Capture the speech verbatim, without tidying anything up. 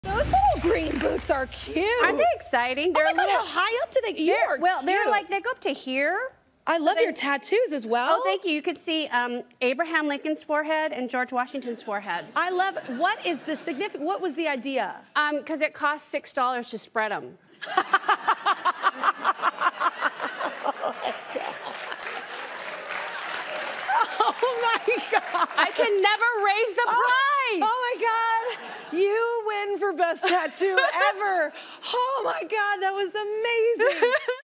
Those little green boots are cute. Aren't they exciting? They're oh my a God, little, how high up do they? You they're, are well, cute. they're like they go up to here. I love they, your tattoos as well. Oh, thank you. You could see um, Abraham Lincoln's forehead and George Washington's forehead. I love. What is the significant? What was the idea? Um, because it costs six dollars to spread them. Oh my God! I can never raise the price. Oh, oh my God! You win for best tattoo ever. Oh my God, that was amazing.